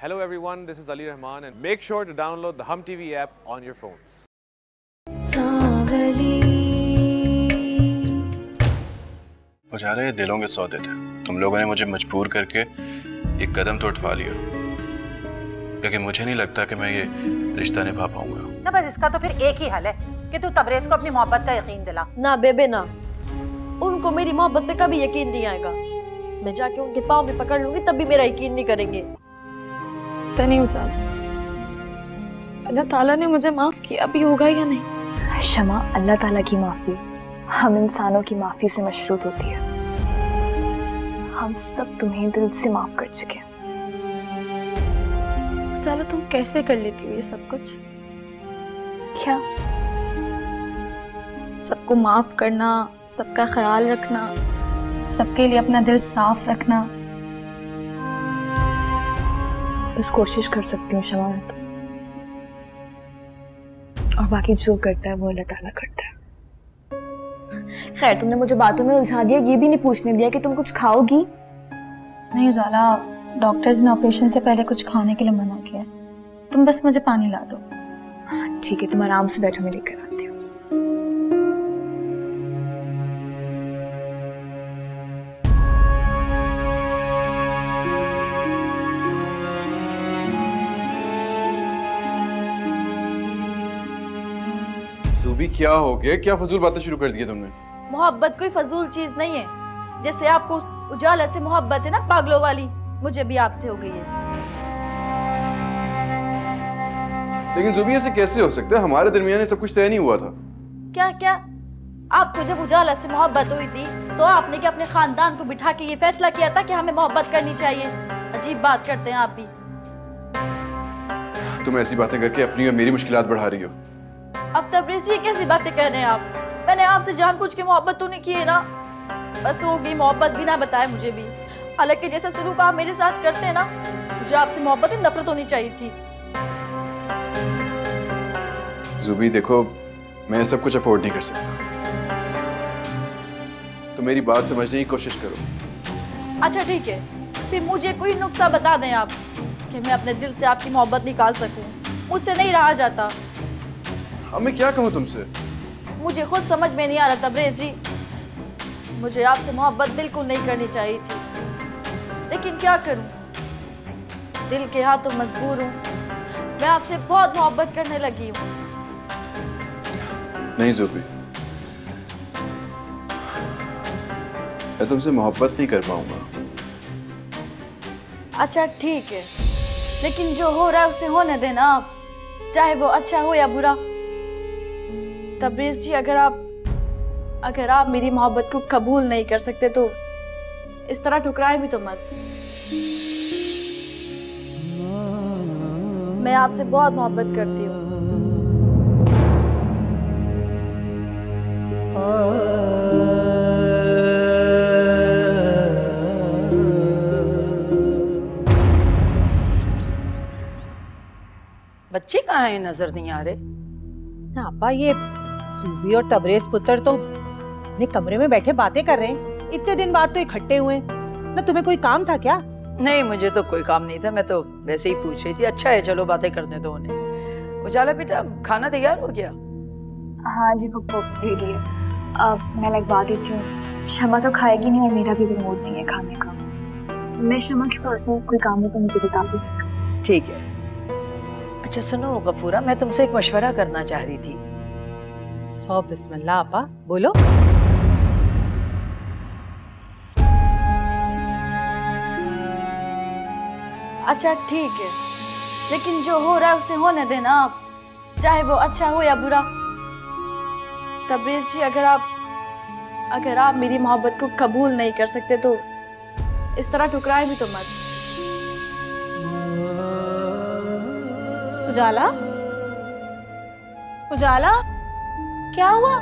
Hello everyone, this is Ali Rahman and make sure to download the Hum TV app on your phones. उजाला ये दिलों के सौदे थे। तुम लोगों ने मुझे मजबूर करके एक कदम तो उठवा लिया, लेकिन मुझे नहीं लगता कि मैं ये रिश्ता निभा पाऊंगा। ना बस इसका तो फिर एक ही हल है कि तू तबरेज को अपनी मोहब्बत का यकीन दिला। ना बेबे ना, उनको मेरी मोहब्बत पे कभी यकीन नहीं आएगा। मैं जाके उनके पाँव में पकड़ लूंगी तब भी मेरा यकीन नहीं करेंगे। नहीं उजाला, अल्लाह ताला ने मुझे माफ किया, अभी होगा या नहीं? शमा, अल्लाह ताला की माफी हम इंसानों की माफी से मशरूत होती है। हम सब तुम्हें दिल से माफ कर चुके हैं। उजाला, तुम कैसे कर लेती हो ये सब कुछ? क्या? सबको माफ करना, सबका ख्याल रखना, सबके लिए अपना दिल साफ रखना। बस कोशिश कर सकती हूँ शमा, मैं तो, और बाकी जो करता है वो अल्लाह ताला करता है। खैर, तुमने मुझे बातों में उलझा दिया, ये भी नहीं पूछने दिया कि तुम कुछ खाओगी? नहीं उजाला, डॉक्टर्स ने ऑपरेशन से पहले कुछ खाने के लिए मना किया। तुम बस मुझे पानी ला दो। ठीक है, तुम आराम से बैठो, मैं लेकर आती हूँ। ज़ुबी, क्या हो गया? क्या फजूल बातें शुरू कर दी तुमने? मोहब्बत कोई फजूल चीज नहीं है। जैसे आपको उजाला से मोहब्बत है ना, पागलों वाली, मुझे भी आपसे हो गई है। लेकिन ज़ुबी, ऐसे कैसे हो सकता है? हमारे दरमियान सब कुछ तय नहीं हुआ था। क्या क्या? आपको जब उजाला से मोहब्बत हुई थी तो आपने क्या अपने खानदान को बिठा के ये फैसला किया था कि हमें मोहब्बत करनी चाहिए? अजीब बात करते हैं आप भी। तुम ऐसी बातें करके अपनी और मेरी मुश्किलात बढ़ा रही हो। अब तबरेज़ जी कैसी बातें कर रहे हैं आप? मैंने आपसे जानबूझ के मोहब्बत तो नहीं की है ना। बस हो गई मोहब्बत बिना बताए मुझे भी। हालांकि जैसा सलूक आप मेरे साथ करते हैं ना, मुझे आपसे मोहब्बत ही नफरत होनी चाहिए थी। ज़ुबी देखो, मैं सब कुछ अफोर्ड नहीं कर सकता, तो मेरी बात समझने की कोशिश करो। अच्छा ठीक है, फिर मुझे कोई नुस्खा बता दें आप कि मैं अपने दिल से आपकी मोहब्बत निकाल सकूं। मुझसे नहीं रहा जाता। अब मैं क्या कहूँ तुमसे? मुझे खुद समझ में नहीं आ रहा तबरेज़ जी। मुझे आपसे मोहब्बत बिल्कुल नहीं करनी चाहिए थी, लेकिन क्या करूं, दिल के हाथों मजबूर हूं। मैं आपसे बहुत मोहब्बत करने लगी हूं। नहीं ज़ुबी, मैं तुमसे मोहब्बत नहीं कर पाऊंगा। अच्छा ठीक है, लेकिन जो हो रहा है उसे होने देना आप, चाहे वो अच्छा हो या बुरा। तबरेज़ जी, अगर आप मेरी मोहब्बत को कबूल नहीं कर सकते तो इस तरह ठुकराएं भी तो मत। मैं आपसे बहुत मोहब्बत करती हूँ। बच्चे कहाँ हैं? नजर नहीं आ रहे। ना आपा, ये ज़ुबी और तबरेज पुत्र तो अपने कमरे में बैठे बातें कर रहे हैं। इतने दिन बाद तो इकट्ठे हुए। ना तुम्हें कोई काम था क्या? नहीं, मुझे तो कोई काम नहीं था, मैं तो वैसे ही पूछ रही थी। अच्छा है, चलो बातें करने दो उन्हें। उजाला बेटा, खाना तैयार हो गया? हाँ जी पप्पू, रेडी है। अब मैं लगवा देती हूँ। शमा तो खाएगी नहीं और मेरा भी मूड नहीं है खाने का। मैं शमा के पास हूँ, कोई काम हो तो मुझे बता दीजिए। ठीक है। अच्छा सुनो गफूरा, मैं तुमसे एक मशवरा करना चाह रही थी। सौ बिस्मिल्लाह आपा, बोलो। अच्छा ठीक है, लेकिन जो हो रहा है उसे होने देना आप, चाहे वो अच्छा हो या बुरा। तबरेज़ जी, अगर आप मेरी मोहब्बत को कबूल नहीं कर सकते तो इस तरह ठुकराएं भी तो मत। उजाला, उजाला, क्या हुआ?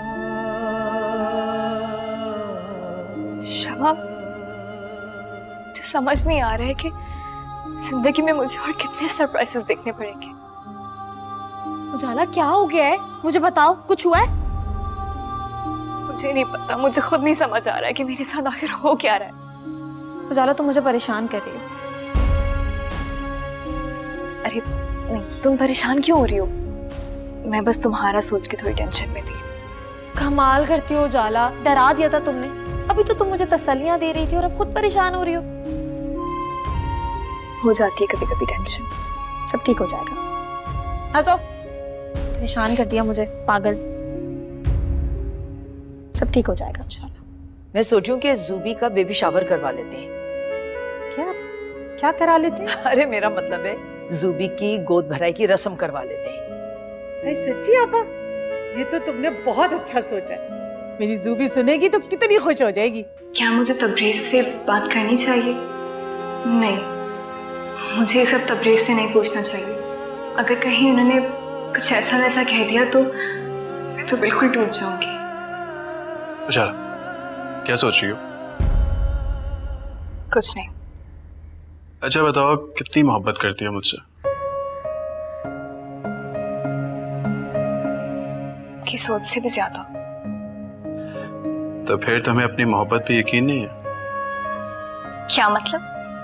शमा, मुझे समझ नहीं आ रहा है कि जिंदगी में मुझे और कितने सरप्राइजेस देखने पड़ेंगे। उजाला, क्या हो गया है? मुझे बताओ, कुछ हुआ है? मुझे नहीं पता, मुझे खुद नहीं समझ आ रहा है कि मेरे साथ आखिर हो क्या रहा है। उजाला, तुम मुझे परेशान कर रही हो। अरे नहीं, तुम परेशान क्यों हो रही हो? मैं बस तुम्हारा सोच के थोड़ी टेंशन में थी। कमाल करती हो उजाला, डरा दिया था तुमने। अभी तो तुम मुझे तसल्लियां दे रही थी और अब खुद परेशान हो रही हो जाती है कभी कभी टेंशन। सब ठीक हो जाएगा। हंसो, परेशान कर दिया मुझे, पागल। सब ठीक हो जाएगा इंशाल्लाह। मैं सोचूं कि जूबी का बेबी शावर करवा लेते हैं। क्या क्या करा लेते हैं? अरे मेरा मतलब है जूबी की गोद भराई की रस्म करवा लेते हैं। भाई सच्ची आपा, ये तो तुमने बहुत अच्छा सोचा है। मेरी जूबी सुनेगी तो कितनी खुश हो जाएगी। क्या मुझे तबरेज से बात करनी चाहिए? नहीं, मुझे ये सब तबरेज से नहीं पूछना चाहिए। अगर कहीं उन्होंने कुछ ऐसा वैसा कह दिया तो मैं तो बिल्कुल टूट जाऊंगी। उजाला, क्या सोच रही हो? कुछ नहीं। अच्छा बताओ, कितनी मोहब्बत करती हो मुझसे? की सोच से भी ज्यादा। तो फिर तुम्हें अपनी मोहब्बत पे यकीन नहीं है? क्या मतलब?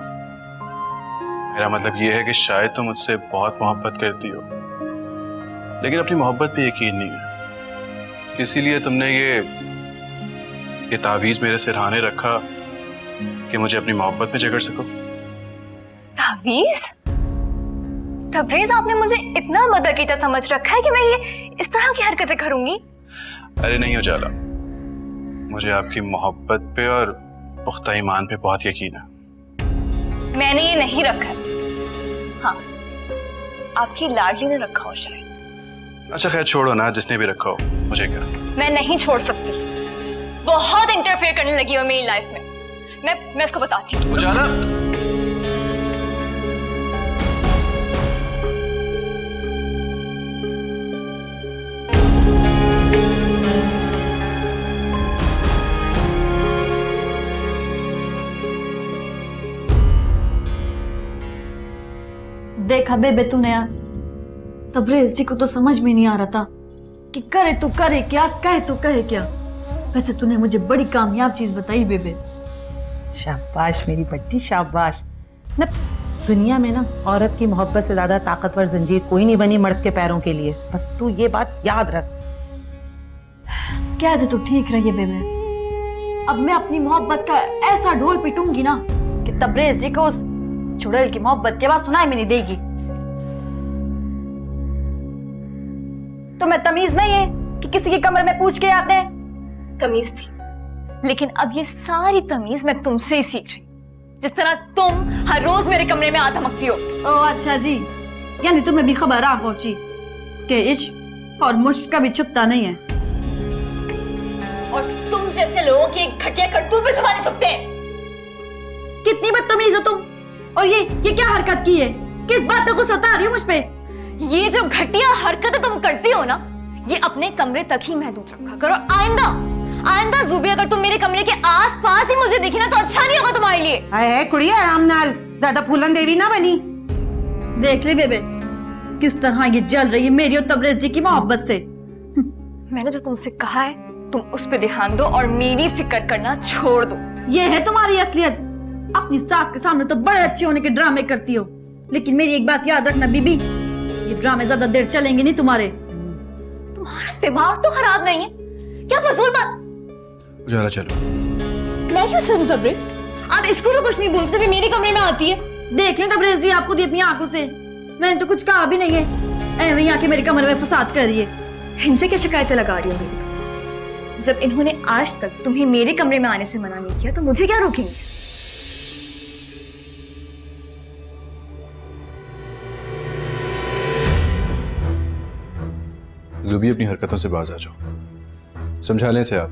मेरा मतलब ये है कि शायद तुम मुझसे बहुत मोहब्बत करती हो, लेकिन अपनी मोहब्बत पे यकीन नहीं है। इसीलिए तुमने ये तावीज मेरे सिरहाने रखा कि मुझे अपनी मोहब्बत में जकड़ सको। तावीज? तबरेज, आपने मुझे इतना बदअकीदा समझ रखा है कि मैं ये इस तरह की हरकतें करूंगी? अरे नहीं उजाला, मुझे आपकी मोहब्बत पे और पुख्ता ईमान पे बहुत यकीन है। मैंने ये नहीं रखा है। हाँ, आपकी लाडली ने रखा हो शायद। अच्छा खैर छोड़ो ना, जिसने भी रखा हो, मुझे क्या। मैं नहीं छोड़ सकती। बहुत इंटरफेयर करने लगी हो मेरी लाइफ में। मैं इसको बताती हूँ। उजाला, देखा बेबे तूने आज, तबरेज जी को तो समझ में नहीं आ रहा था कि करे तो करे क्या, कहे तो कहे क्या। वैसे तूने मुझे बड़ी कामयाब चीज बताई बेबे। शाबाश मेरी बट्टी, शाबाश। ना दुनिया में ना औरत की मोहब्बत से ज्यादा ताकतवर जंजीर कोई नहीं बनी मर्द के पैरों के लिए। बस तू ये बात याद रख। क्या तू ठीक रही है बेबे। अब मैं अपनी मोहब्बत का ऐसा ढोल पिटूंगी ना कि तबरेज जी को उस चुड़ैल की मोहब्बत के बाद सुनाई में नहीं देगी। तुम्हें तमीज नहीं है कि किसी के कमरे में पूछ के आते हैं? तमीज थी, लेकिन अब ये सारी तमीज मैं तुमसे ही सीख रही। जिस तरह तुम हर रोज मेरे कमरे में आ धमकती हो। ओह अच्छा जी, यानी तुम्हें भी खबर आ पहुंची कि इश्क और मुश्क कभी छुपता नहीं है। और तुम जैसे लोगों की एक घटिया करतूत पे जुबानी छुपते हैं। कितनी बदतमीज हो तुम। और ये क्या हरकत की है? किस बात पे गुस्सा आ रही हो मुझ पे? ये जो घटिया हरकतें तुम करती हो ना, ये अपने कमरे तक ही महदूद रखा करो। आइंदा ज़ुबी, अगर तुम मेरे कमरे के आसपास ही मुझे दिखी ना तो अच्छा नहीं होगा तुम्हारे लिए। है कुड़िया, आराम नाल, ज्यादा फूलन देवी ना बनी। देख ले बेबे किस तरह ये जल रही है मेरी और तबरेज जी की मोहब्बत से। मैंने जो तुमसे कहा है तुम उस पे ध्यान दो और मेरी फिक्र करना छोड़ दो। ये है तुम्हारी असलियत। अपनी सास के सामने तो बड़े अच्छे होने के ड्रामे करती हो, लेकिन मेरी एक बात याद रखना बीबी, ये ड्रामे ज्यादा देर चलेंगे नहीं तुम्हारे। तुम्हारा दिमाग तो खराब नहीं है क्या? फजूल बात। उजाला चलो। मैं क्यों सुनूं तबरेज? आप इसको तो कुछ नहीं बोलते भी मेरे कमरे में आती है। देख लें तबरेज जी, आपको दी अपनी आंखों से। मैंने तो कुछ कहा भी नहीं है। ऐ वही आके मेरे कमरे में फसाद कर रही है। इनसे क्या शिकायतें लगा रही होंगी? जब इन्होंने आज तक तुम्हें मेरे कमरे में आने से मना नहीं किया तो मुझे क्या रोकेंगे? ज़ुबी, अपनी हरकतों से बाज आ जाओ, समझा लें से आप।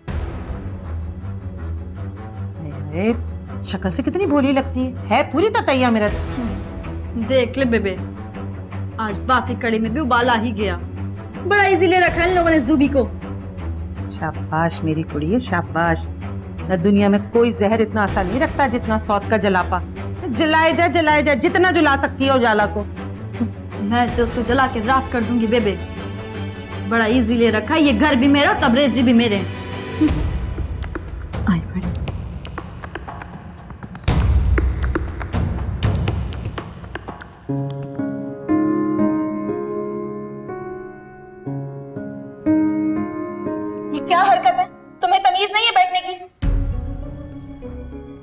अरे शक्ल से कितनी भोली लगती है पूरी ततैया मेरा। देख ले बेबे, आज बासी कड़ी में भी उबाला ही गया। बड़ा इजी ले रखा है इन लोगों ने ज़ुबी को। शाबाश मेरी कुड़ी, शाबाश। न दुनिया में कोई जहर इतना आसान नहीं रखता जितना सौत का जलापा। जलाए जा जितना जला सकती है उजाला को। मैं तो उसको जला के राख कर दूंगी बेबे। बड़ा इजी ले रखा है, ये घर भी मेरा, तबरेज जी भी मेरे। आई बड़ी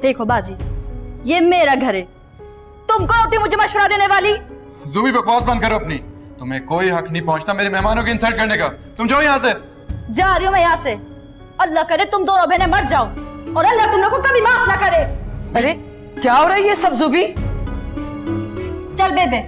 देखो बाजी, ये मेरा घर है, तुम कौन होती मुझे मशवरा देने वाली? ज़ूबी बकवास बंद करो अपनी। तुम्हें कोई हक नहीं पहुंचता मेरे मेहमानों की इंसल्ट करने का। तुम जाओ यहाँ से। जा रही हूँ मैं यहाँ से। अल्लाह करे तुम दोनों बहनें मर जाओ और अल्लाह तुम लोग को कभी माफ ना करे। अरे क्या हो रहा है ये सब ज़ूबी? चल बेबे।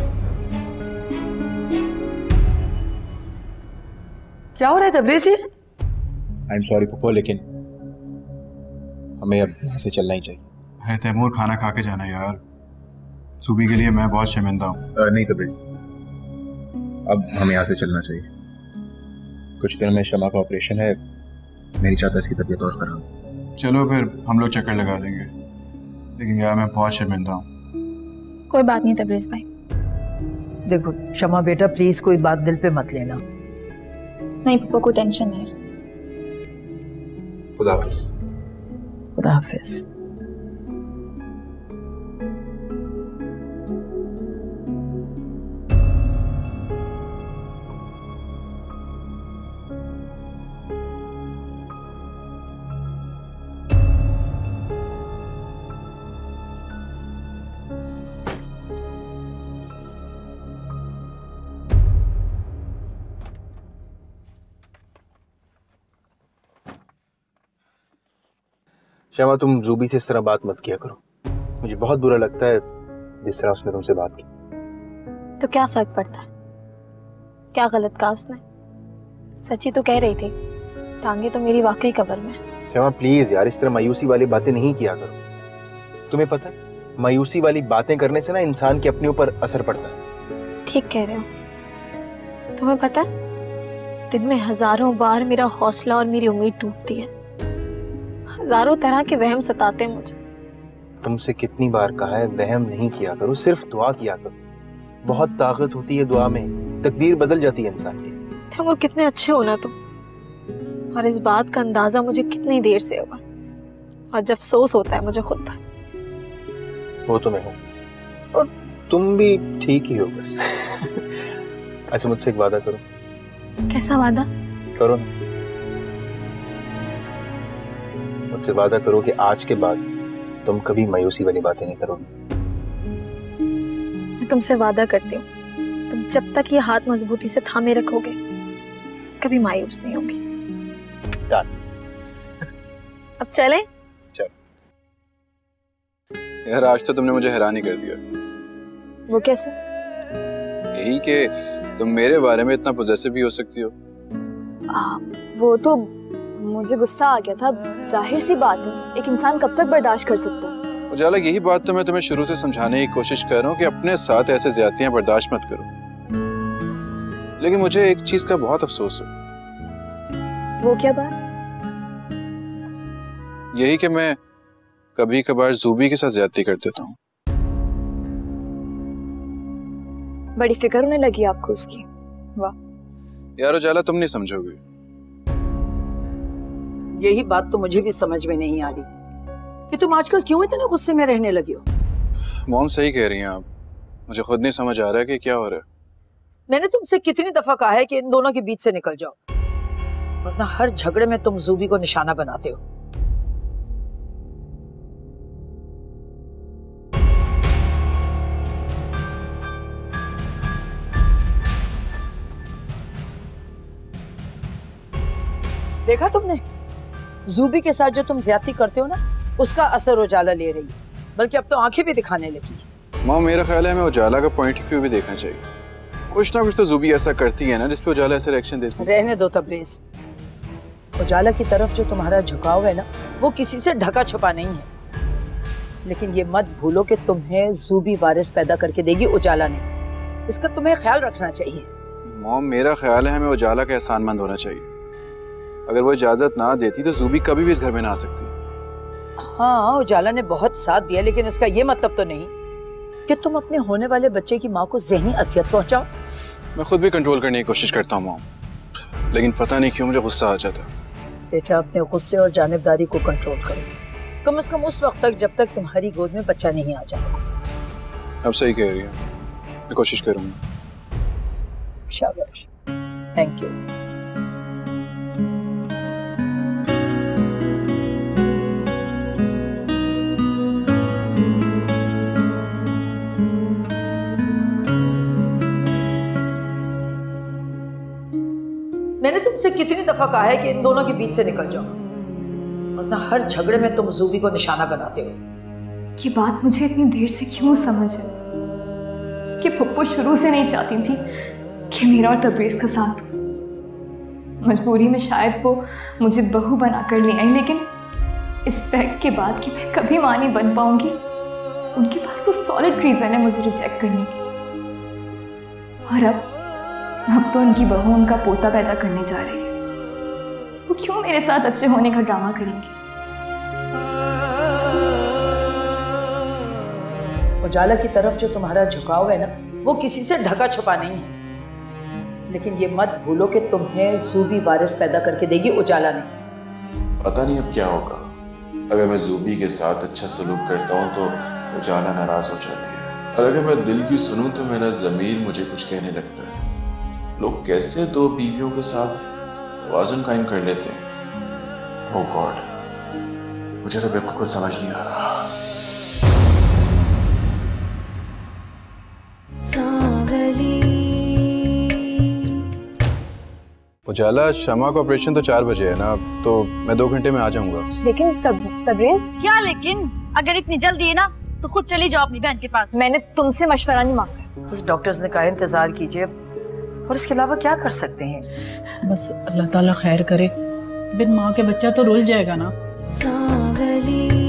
क्या हो रहा है Tabrez? I am sorry Pappo, लेकिन हमें अब यहाँ से चलना ही चाहिए। है तैमूर, खाना खा के जाना यार। ज़ूबी के लिए मैं बहुत शर्मिंदा हूँ। नहीं तबरेज़, अब हमें यहाँ से चलना चाहिए। कुछ दिनों में शमा का ऑपरेशन है, मेरी चाहता इसकी तबीयत और खराब। चलो फिर हम लोग चक्कर लगा देंगे, लेकिन यार मैं बहुत शर्मिंदा हूँ। कोई बात नहीं तबरेज़ भाई। देखो शमा बेटा, प्लीज कोई बात दिल पे मत लेना। नहीं पप्पा, कोई टेंशन नहीं है। खुदा हाफिज़। खुदा हाफिज़। शमा, तुम ज़ूबी से इस तरह बात मत किया करो। मुझे बहुत बुरा लगता है जिस तरह उसने तुमसे बात की। तो क्या फर्क पड़ता है? क्या गलत कहा उसने? सच्ची तो कह रही थी, टांगे तो मेरी वाकई कब्र में। शमा प्लीज यार, इस तरह मायूसी वाली बातें नहीं किया करो। तुम्हें पता है, मायूसी वाली बातें करने से ना इंसान के अपने ऊपर असर पड़ता है। ठीक कह रहे हो। तुम्हें पता है, दिन में हजारों बार मेरा हौसला और मेरी उम्मीद टूटती है। हजारों तरह के वहम सताते हैं मुझे। तुमसे कितनी बार कहा है वहम नहीं किया करो, सिर्फ दुआ किया करो। बहुत ताकत होती है दुआ में, तकदीर बदल जाती है इंसान की। तैमूर कितने अच्छे हो ना तुम, और इस बात का अंदाजा मुझे कितनी देर से हुआ, और जब अफसोस होता है मुझे खुद पर। वो तो मैं हूँ, और तुम भी ठीक ही हो बस। अच्छा मुझसे एक वादा करो। कैसा वादा? करो ना, मुझसे वादा करो कि आज के बाद तुम कभी मायूसी वाली बातें नहीं करोगे। मैं तुमसे वादा करती हूँ, तुम जब तक ये हाथ मजबूती से थामे रखोगे कभी मायूस नहीं होगी। अब चलें? चल। यार आज तो तुमने मुझे हैरान ही कर दिया। वो कैसे? यही कि तुम मेरे बारे में इतना पॉजेसिव भी हो सकती हो। वो तो मुझे गुस्सा आ गया था, जाहिर सी बात है, एक इंसान कब तक बर्दाश्त कर सकता है। उजाला, यही बात तो मैं तुम्हें शुरू से समझाने की कोशिश कर रहा हूँ कि अपने साथ ऐसे ज्यादतियां बर्दाश्त मत करो, लेकिन मुझे एक चीज का बहुत अफसोस है। वो क्या बात? यही कि मैं कभी कभार ज़ूबी के साथ ज्यादती कर देता हूँ। बड़ी फिक्र होने लगी आपको उसकी। वाह यार उजाला, तुम नहीं समझोगे। यही बात तो मुझे भी समझ में नहीं आ रही कि तुम आजकल क्यों इतने गुस्से में रहने लगी हो। मॉम सही कह रही हैं आप, मुझे खुद नहीं समझ आ रहा है कि क्या हो रहा है। मैंने तुमसे कितनी दफा कहा है कि इन दोनों के बीच से निकल जाओ, वरना हर झगड़े में तुम ज़ूबी को निशाना बनाते हो। देखा तुमने, ज़ूबी के साथ जो तुम ज्यादती करते हो ना, उसका असर उजाला ले रही है, बल्कि अब तो आंखें भी दिखाने लगी है। मॉम मेरा ख्याल है हमें उजाला का पॉइंट ऑफ व्यू भी देखना चाहिए। कुछ ना कुछ तो ज़ूबी ऐसा करती है ना जिसपे उजाला ऐसे रिएक्शन देती है। रहने दो तबरेज़, उजाला की तरफ जो तुम्हारा झुकाव है ना, वो किसी से ढका छुपा नहीं है। लेकिन ये मत भूलो कि तुम्हें ज़ूबी वारिस पैदा करके देगी उजाला ने, इसका तुम्हें ख्याल रखना चाहिए। मॉम मेरा ख्याल है हमें उजाला का एहसानमंद होना चाहिए। अगर वो इजाजत ना देती तो ज़ूबी कभी भी इस घर में ना आ सकती। हाँ, उजाला ने बहुत साथ दिया, लेकिन इसका ये मतलब तो नहीं कि तुम अपने होने वाले बच्चे की माँ को ज़हनी असियत पहुंचाओ। मैं खुद भी कंट्रोल करने की कोशिश करता हूँ मॉम, लेकिन पता नहीं क्यों मुझे गुस्सा आ जाता है। बेटा, अपने गुस्से और जानिबदारी को कंट्रोल करो, कम से कम उस वक्त तक जब तक तुम्हारी गोद में बच्चा नहीं आ जाता। अब सही कह रही है, मैं कोशिश करूँगा। शाबाश, थैंक यू। मैंने तुमसे कितनी दफा कहा है कि इन दोनों के बीच से निकल जाओ, वरना हर झगड़े में तुम जूबी को निशाना बनाते हो। ये बात मुझे इतनी देर से क्यों समझ है कि पप्पू शुरू से नहीं चाहती थी कि मेरा और तबरेज़ का साथ हो। मजबूरी में शायद वो मुझे बहू बना कर ले आई, लेकिन इस फैक्ट के बाद कि मैं कभी मां नहीं बन पाऊंगी, उनके पास तो सॉलिड रीजन है मुझे रिजेक्ट करने की। और अब तो उनकी बहू उनका पोता पैदा करने जा रही है। वो क्यों मेरे साथ अच्छे होने का ड्रामा करेंगी? उजाला की तरफ जो तुम्हारा झुकाव है ना, वो किसी से ढका छुपा नहीं है। लेकिन ये मत भूलो कि तुम्हें जूबी वारिस पैदा करके देगी, उजाला ने। पता नहीं अब क्या होगा। अगर मैं जूबी के साथ अच्छा सलूक करता हूँ तो उजाला नाराज हो जाती है, और अगर मैं दिल की सुनूं तो मेरा ज़मीर मुझे कुछ कहने लगता है। लोग कैसे दो बीवियों के साथ तवाज़ुन कायम कर लेते हैं? ओह गॉड, मुझे तो बिल्कुल कुछ समझ नहीं आ रहा। उजाला, शमा का ऑपरेशन तो 4 बजे है ना, तो मैं 2 घंटे में आ जाऊंगा। लेकिन तबरेज़ क्या लेकिन? अगर इतनी जल्दी है ना तो खुद चली जाओ अपनी बहन के पास। मैंने तुमसे मशवरा नहीं मांगा। बस डॉक्टर्स ने कहा इंतजार कीजिए, और इसके अलावा क्या कर सकते हैं। बस अल्लाह ताला खैर करे, बिन माँ के बच्चा तो रुल जाएगा ना।